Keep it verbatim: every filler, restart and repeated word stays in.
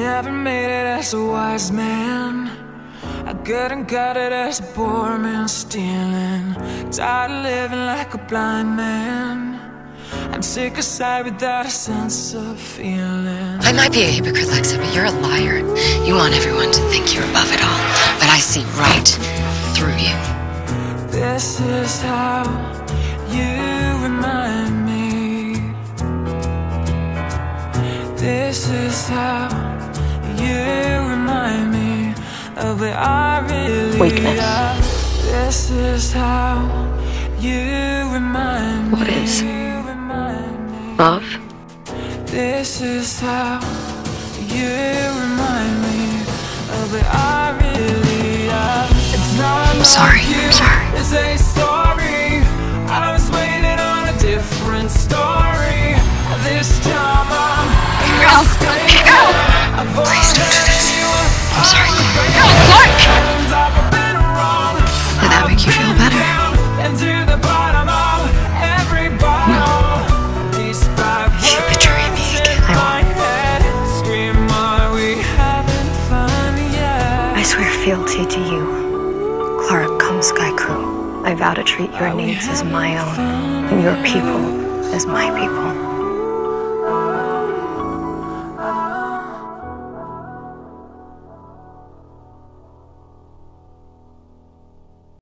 never made it as a wise man. I couldn't cut it as a poor man stealing. Tired of living like a blind man. I'm sick aside without a sense of feeling. I might be a hypocrite, Lexa, but you're a liar. You want everyone to think you're above it all, but I see right through you. This is how you remind me. This is how you remind me of what I really Weakness. am. This is how you remind me. What is? Love? This is how you remind me of what I really am. It's not I'm sorry. I'm sorry. It's a story. I was waiting on a different story. This time I'm Girl! Girl! Please don't do this. I'm sorry. Girl, Clark! Did that make you feel better? If you betray me again, I won't. I swear fealty to you, Clark Come Sky Crew. I vow to treat your needs as my own, and your people as my people.